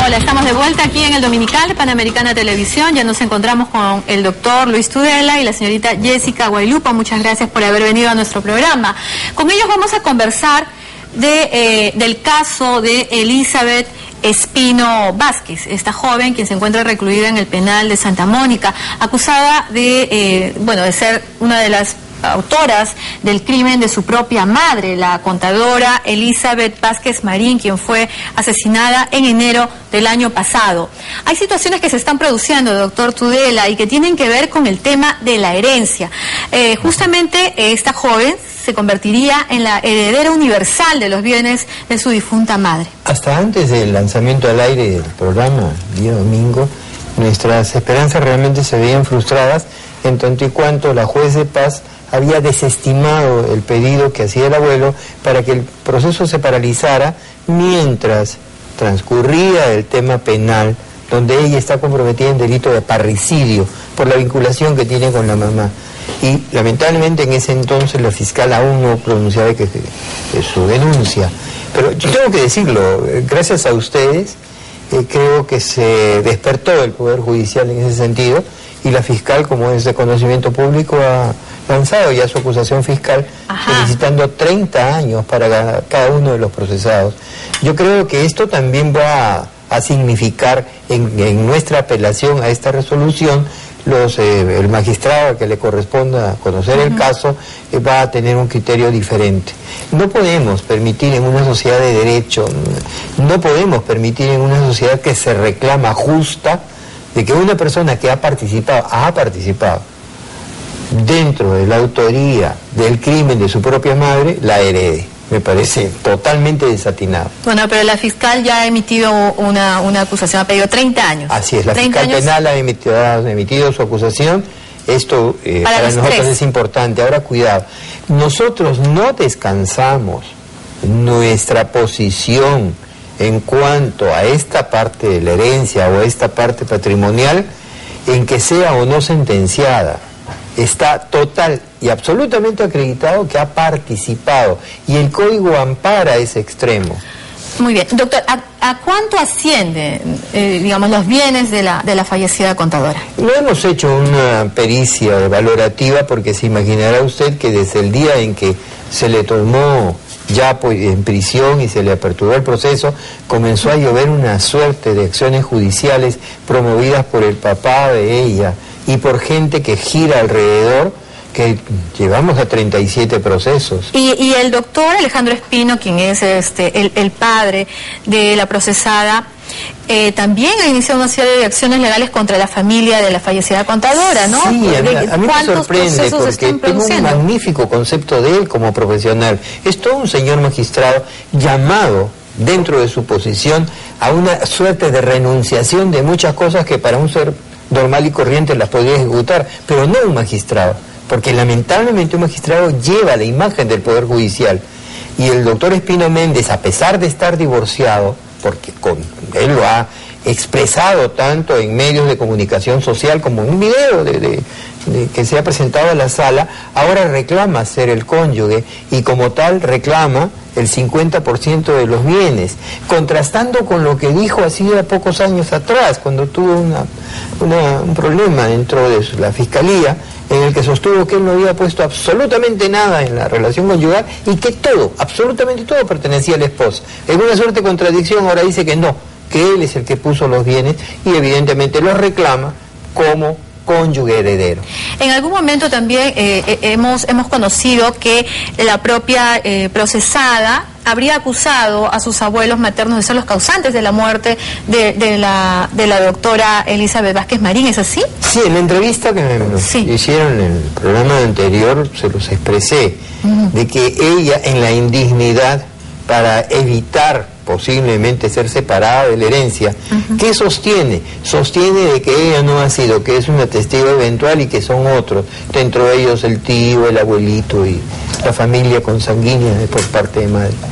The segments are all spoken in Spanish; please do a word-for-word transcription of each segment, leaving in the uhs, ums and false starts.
Hola, estamos de vuelta aquí en el Dominical de Panamericana Televisión. Ya nos encontramos con el doctor Luis Tudela y la señorita Jessica Guaylupa. Muchas gracias por haber venido a nuestro programa. Con ellos vamos a conversar de, eh, del caso de Elizabeth Espino Vázquez, esta joven quien se encuentra recluida en el penal de Santa Mónica, acusada de, eh, bueno, de ser una de las autoras del crimen de su propia madre, la contadora Elizabeth Vázquez Marín, quien fue asesinada en enero del año pasado. Hay situaciones que se están produciendo, doctor Tudela, y que tienen que ver con el tema de la herencia. Eh, justamente eh, esta joven se convertiría en la heredera universal de los bienes de su difunta madre. Hasta antes del lanzamiento al aire del programa, día domingo, nuestras esperanzas realmente se veían frustradas en tanto y cuanto la juez de paz había desestimado el pedido que hacía el abuelo para que el proceso se paralizara mientras transcurría el tema penal, donde ella está comprometida en delito de parricidio por la vinculación que tiene con la mamá. Y lamentablemente en ese entonces la fiscal aún no pronunciaba que, que, que su denuncia. Pero yo tengo que decirlo, gracias a ustedes, eh, creo que se despertó el Poder Judicial en ese sentido, y la fiscal, como es de conocimiento público, ha lanzado ya su acusación fiscal. Ajá. Solicitando treinta años para cada uno de los procesados. Yo creo que esto también va a, a significar en, en nuestra apelación a esta resolución, los eh, el magistrado que le corresponda conocer uh-huh. el caso eh, va a tener un criterio diferente. No podemos permitir en una sociedad de derecho, no podemos permitir en una sociedad que se reclama justa, de que una persona que ha participado, ha participado dentro de la autoría del crimen de su propia madre, la herede. Me parece totalmente desatinado. Bueno, pero la fiscal ya ha emitido una, una acusación, ha pedido treinta años. Así es, la fiscal años... penal ha emitido, ha emitido su acusación. Esto eh, para, para nosotros tres. Es importante. Ahora, cuidado, nosotros no descansamos nuestra posición en cuanto a esta parte de la herencia o a esta parte patrimonial, en que sea o no sentenciada. Está total y absolutamente acreditado que ha participado, y el código ampara ese extremo. Muy bien, doctor, ¿a, a cuánto ascienden, eh, digamos, los bienes de la, de la fallecida contadora? No hemos hecho una pericia valorativa, porque se imaginará usted que desde el día en que se le tomó ya en prisión y se le aperturó el proceso, comenzó a llover una suerte de acciones judiciales promovidas por el papá de ella y por gente que gira alrededor, que llevamos a treinta y siete procesos. Y, y el doctor Alejandro Espino, quien es este el, el padre de la procesada, eh, también ha iniciado una serie de acciones legales contra la familia de la fallecida contadora, ¿no? Sí, a mí, a mí me sorprende, porque tengo un magnífico concepto de él como profesional. Es todo un señor magistrado llamado, dentro de su posición, a una suerte de renunciación de muchas cosas que para un ser normal y corriente las podría ejecutar, pero no un magistrado, porque lamentablemente un magistrado lleva la imagen del Poder Judicial, y el doctor Espino Méndez, a pesar de estar divorciado, porque con, él lo ha expresado tanto en medios de comunicación social como en un video de, de, de, que se ha presentado a la sala, ahora reclama ser el cónyuge, y como tal reclama el cincuenta por ciento de los bienes, contrastando con lo que dijo hacía pocos años atrás, cuando tuvo una, una, un problema dentro de la fiscalía, en el que sostuvo que él no había puesto absolutamente nada en la relación conyugal y que todo, absolutamente todo, pertenecía al esposo. En una suerte de contradicción ahora dice que no, que él es el que puso los bienes, y evidentemente los reclama como cónyuge heredero. En algún momento también eh, hemos, hemos conocido que la propia eh, procesada habría acusado a sus abuelos maternos de ser los causantes de la muerte de, de, la, de la doctora Elizabeth Vázquez Marín, ¿es así? Sí, en la entrevista que me sí. hicieron en el programa anterior se los expresé, uh-huh. de que ella, en la indignidad, para evitar posiblemente ser separada de la herencia, uh-huh. ¿qué sostiene? Sostiene de que ella no ha sido, que es una testigo eventual y que son otros, dentro de ellos el tío, el abuelito y la familia consanguínea por parte de madre.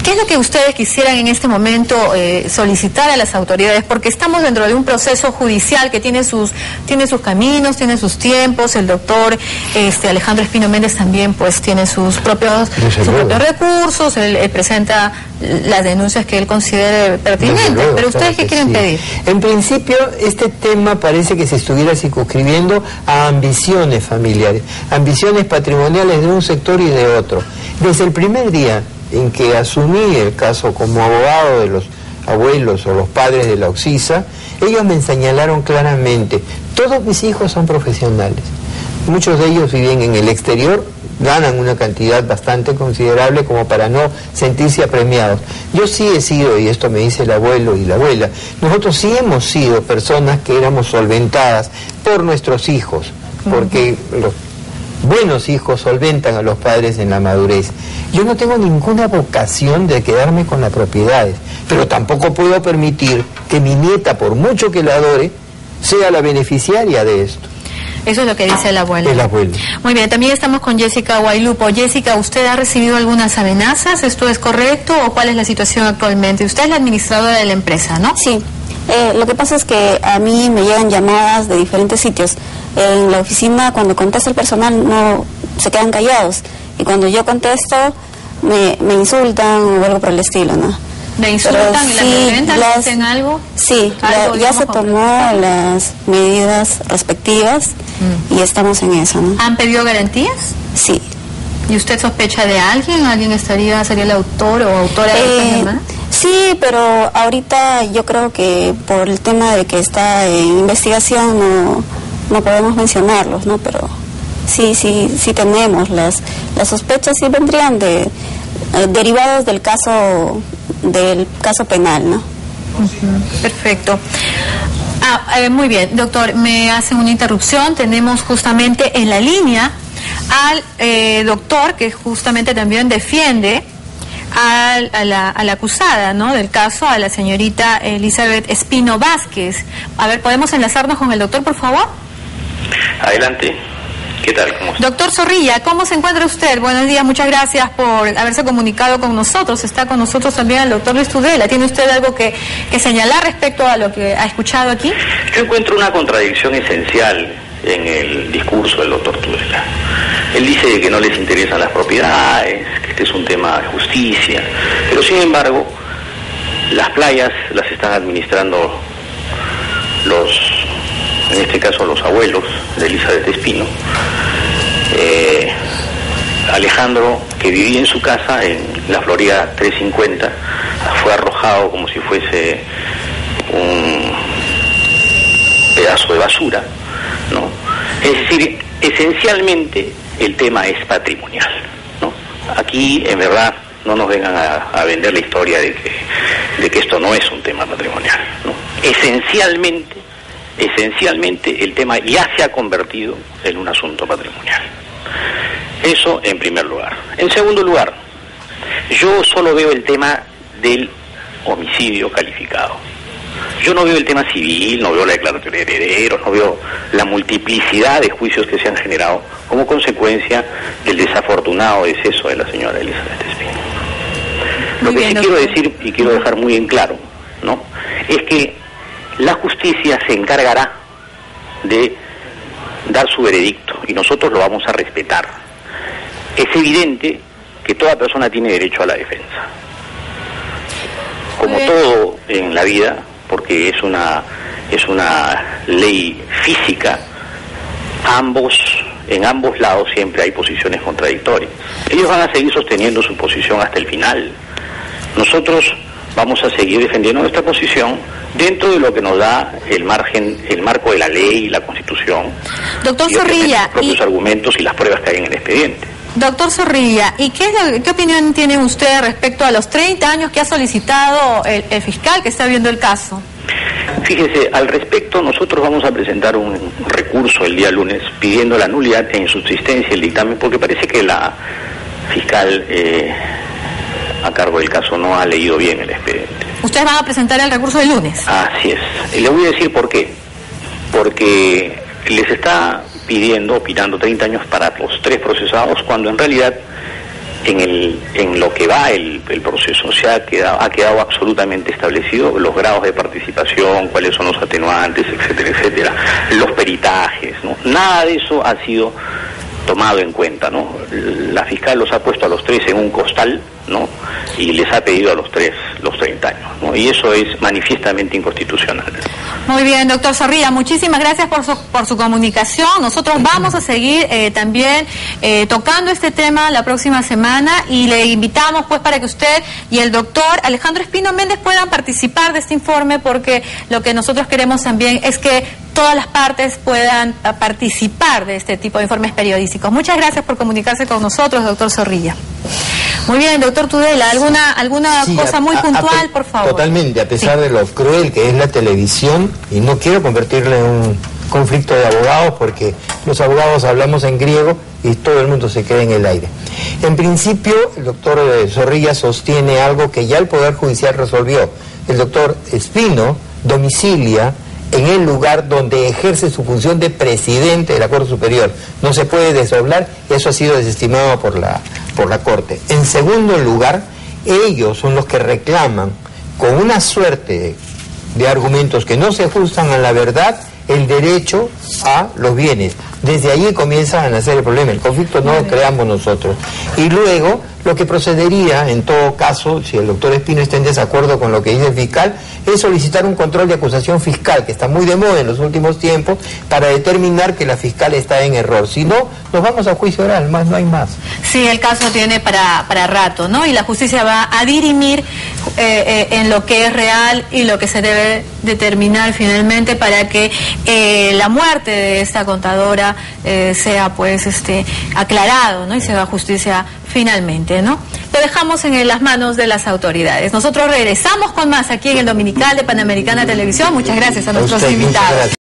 ¿Qué es lo que ustedes quisieran en este momento eh, solicitar a las autoridades? Porque estamos dentro de un proceso judicial que tiene sus tiene sus caminos, tiene sus tiempos. El doctor este, Alejandro Espino Méndez también pues tiene sus propios, sus propios recursos. Él, él presenta las denuncias que él considere pertinentes. Luego, pero ustedes, ¿qué quieren sí. pedir? En principio, este tema parece que se estuviera circunscribiendo a ambiciones familiares, ambiciones patrimoniales de un sector y de otro. Desde el primer día en que asumí el caso como abogado de los abuelos o los padres de la Oxisa, ellos me señalaron claramente, todos mis hijos son profesionales, muchos de ellos viven en el exterior, ganan una cantidad bastante considerable como para no sentirse apremiados. Yo sí he sido, y esto me dice el abuelo y la abuela, nosotros sí hemos sido personas que éramos solventadas por nuestros hijos, porque los buenos hijos solventan a los padres en la madurez. Yo no tengo ninguna vocación de quedarme con las propiedades, pero tampoco puedo permitir que mi nieta, por mucho que la adore, sea la beneficiaria de esto. Eso es lo que dice el abuelo. El abuelo. Muy bien, también estamos con Jessica Guaylupo. Jessica, ¿usted ha recibido algunas amenazas? ¿Esto es correcto o cuál es la situación actualmente? Usted es la administradora de la empresa, ¿no? Sí. Eh, lo que pasa es que a mí me llegan llamadas de diferentes sitios. En la oficina, cuando contesta el personal, no se quedan callados. Y cuando yo contesto, me, me insultan o algo por el estilo, ¿no? ¿Me insultan Pero, y sí, la violentan? ¿Le hacen algo? Sí, ¿Algo, ya, ya se tomó las medidas respectivas mm. y estamos en eso, ¿no? ¿Han pedido garantías? Sí. ¿Y usted sospecha de alguien? ¿Alguien estaría, sería el autor o autora de eh, estas llamadas? Sí, pero ahorita yo creo que por el tema de que está en investigación no, no podemos mencionarlos, ¿no? Pero sí, sí, sí tenemos las, las sospechas y vendrían de eh, derivadas del caso del caso penal, ¿no? Uh-huh. Perfecto. Ah, eh, muy bien, doctor, me hacen una interrupción. Tenemos justamente en la línea al eh, doctor que justamente también defiende a, a, la, a la acusada, ¿no?, del caso, a la señorita Elizabeth Espino Vázquez. A ver, ¿podemos enlazarnos con el doctor, por favor? Adelante. ¿Qué tal? ¿Cómo está? Doctor Zorrilla, ¿cómo se encuentra usted? Buenos días, muchas gracias por haberse comunicado con nosotros. Está con nosotros también el doctor Luis Tudela. ¿Tiene usted algo que, que señalar respecto a lo que ha escuchado aquí? Yo encuentro una contradicción esencial en el discurso del doctor Tudela. Él dice que no les interesan las propiedades, que este es un tema de justicia, pero sin embargo, las playas las están administrando los, en este caso los abuelos de Elizabeth Espino. Eh, Alejandro, que vivía en su casa en la Florida trescientos cincuenta, fue arrojado como si fuese un pedazo de basura, ¿no? Es decir, esencialmente el tema es patrimonial, ¿no? Aquí, en verdad, no nos vengan a, a vender la historia de que, de que esto no es un tema patrimonial, ¿no? Esencialmente, esencialmente el tema ya se ha convertido en un asunto patrimonial. Eso en primer lugar. En segundo lugar, yo solo veo el tema del homicidio calificado. Yo no veo el tema civil, no veo la declaratoria de herederos, no veo la multiplicidad de juicios que se han generado como consecuencia del desafortunado deceso de la señora Elizabeth Espino. Lo que sí quiero decir, y quiero dejar muy en claro, ¿no?, es que la justicia se encargará de dar su veredicto y nosotros lo vamos a respetar. Es evidente que toda persona tiene derecho a la defensa. Como todo en la vida, porque es una es una ley física, ambos en ambos lados siempre hay posiciones contradictorias. Ellos van a seguir sosteniendo su posición hasta el final. Nosotros vamos a seguir defendiendo nuestra posición dentro de lo que nos da el margen, el marco de la ley y la Constitución. Doctor Zorrilla, los propios y... argumentos y las pruebas que hay en el expediente. Doctor Zorrilla, ¿y qué, es lo, qué opinión tiene usted respecto a los treinta años que ha solicitado el, el fiscal que está viendo el caso? Fíjese, al respecto nosotros vamos a presentar un recurso el día lunes pidiendo la nulidad e insubsistencia del dictamen, porque parece que la fiscal eh, a cargo del caso no ha leído bien el expediente. ¿Ustedes van a presentar el recurso el lunes? Así es. Y le voy a decir por qué. Porque les está pidiendo, opinando treinta años para los tres procesados, cuando en realidad en el en lo que va el, el proceso se ha quedado, ha quedado absolutamente establecido los grados de participación, cuáles son los atenuantes, etcétera, etcétera, los peritajes, ¿no? Nada de eso ha sido tomado en cuenta, ¿no? La fiscal los ha puesto a los tres en un costal, ¿no? Y les ha pedido a los tres los treinta años, ¿no? Y eso es manifiestamente inconstitucional. Muy bien, doctor Zorrilla, muchísimas gracias por su, por su comunicación. Nosotros vamos a seguir eh, también eh, tocando este tema la próxima semana y le invitamos pues para que usted y el doctor Alejandro Espino Méndez puedan participar de este informe, porque lo que nosotros queremos también es que todas las partes puedan a, participar de este tipo de informes periodísticos. Muchas gracias por comunicarse con nosotros, doctor Zorrilla. Muy bien, doctor Tudela, ¿alguna alguna sí, cosa a, muy a, puntual, a, por favor? Totalmente, a pesar sí. de lo cruel que es la televisión, y no quiero convertirle en un conflicto de abogados, porque los abogados hablamos en griego y todo el mundo se queda en el aire. En principio, el doctor Zorrilla sostiene algo que ya el Poder Judicial resolvió. El doctor Espino domicilia en el lugar donde ejerce su función de presidente de la Corte Superior. No se puede desdoblar, eso ha sido desestimado por la, por la Corte. En segundo lugar, ellos son los que reclaman, con una suerte de argumentos que no se ajustan a la verdad, el derecho a los bienes. Desde allí comienza a nacer el problema. El conflicto no lo creamos nosotros. Y luego, lo que procedería, en todo caso, si el doctor Espino está en desacuerdo con lo que dice el fiscal, es solicitar un control de acusación fiscal, que está muy de moda en los últimos tiempos, para determinar que la fiscal está en error. Si no, nos vamos a juicio oral, más no hay más. Sí, el caso tiene para, para rato, ¿no? Y la justicia va a dirimir eh, eh, en lo que es real y lo que se debe determinar finalmente para que eh, la muerte de esta contadora eh, sea pues este aclarado, ¿no? Y se haga justicia finalmente, ¿no? Lo dejamos en las manos de las autoridades. Nosotros regresamos con más aquí en el Dominical de Panamericana Televisión. Muchas gracias a nuestros a usted, invitados.